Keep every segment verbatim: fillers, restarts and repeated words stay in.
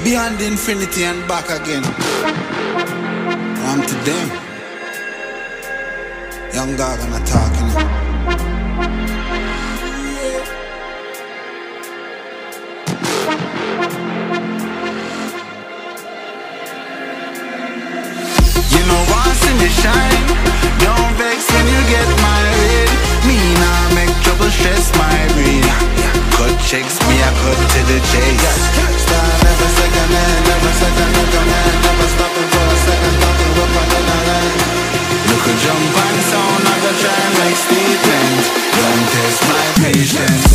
beyond infinity and back again. On to them. Young dog and a talking. You know once in the shine, don't vex when you get married. Me nah make trouble stress my brain. Cut checks, me I cut to the chase. Start never second hand, never second nigga man. Never stopping for a second, talking up on the line. Look a jump and sound, I go try and make statements. Don't test my patience.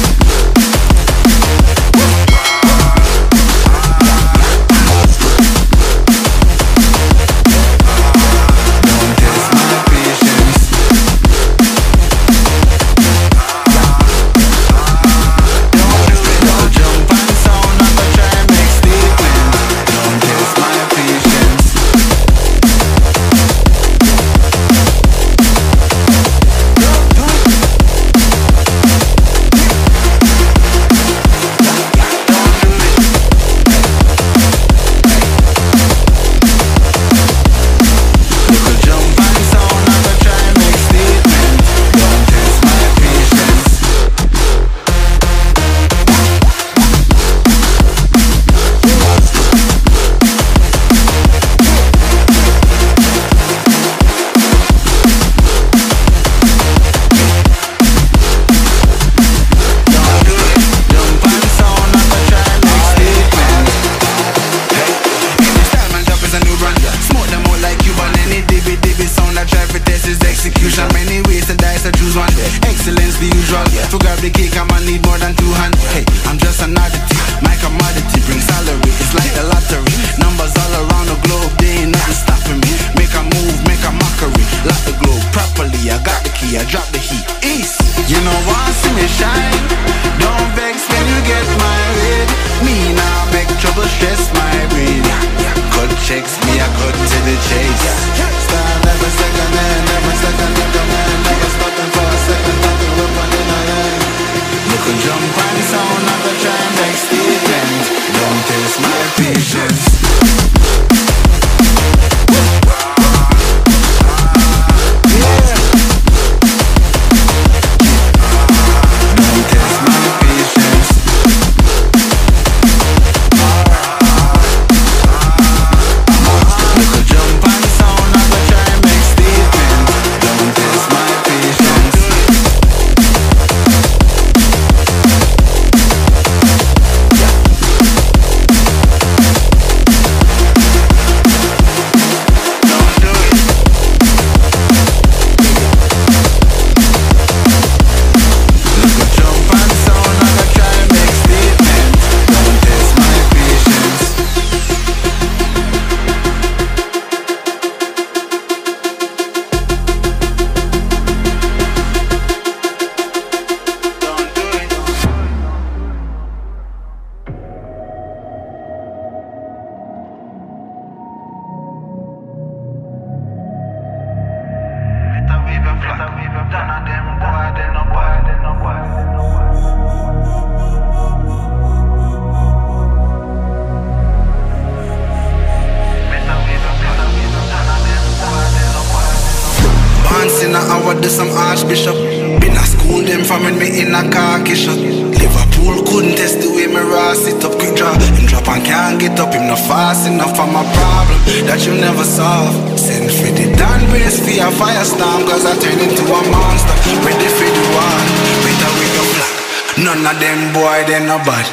None of them boy, they no bad.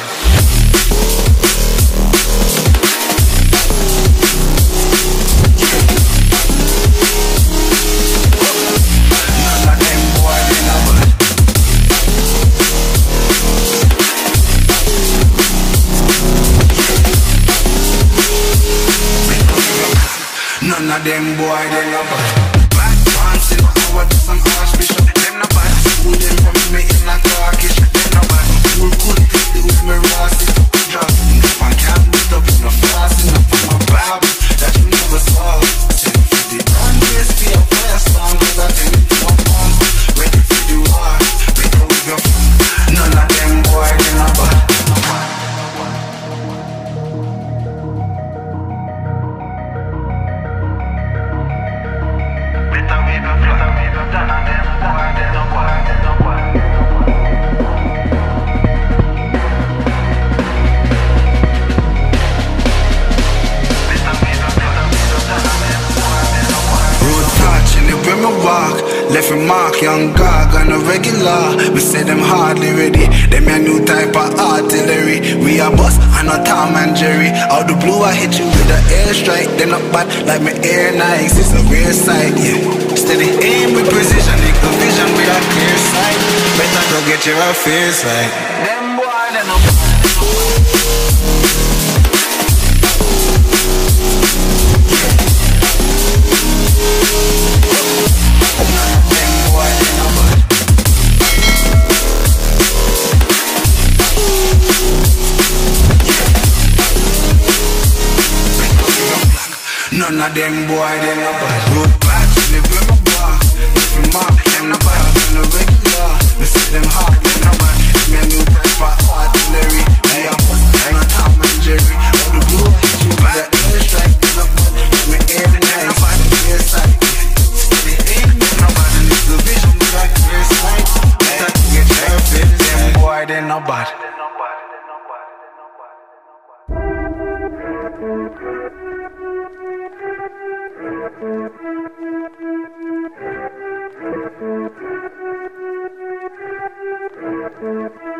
None of them boy, they no bad. None of them boy, they no bad. Bad pants in the hour, do some archbishop. Them no bad. School them from me in a carkish. Cool, cool, they with me Rossi. Drop if I can't beat up, no fast enough for my Bible that you never saw. Send for the hundreds, be a fire song, cause I tell you to my moms. Ready for the war, better we go. None of them boy, they no bad. young gog on a regular. We say them hardly ready. Them a new type of artillery. We a boss and not Tom and Jerry. Out the blue I hit you with the airstrike. They not bad like my air nights. It's a real sight, yeah. Steady aim with precision, nigga vision with a clear sight. Better go get your affairs right. Them boy they not bad. None of them boy, they no bad. Road back, live with my bar. If you mark, them no bad. On the regular, we see them hard, them no bad. Me a new type of artillery. Me a bust, I'm a Tom and Jerry. All the blue, you by the airstrike, they no bad. Me air nice, clear sight. Steady aim, they no bad. And it's the vision, we got clear sight. Better to get your fit. Them boy, they no bad. Thank you.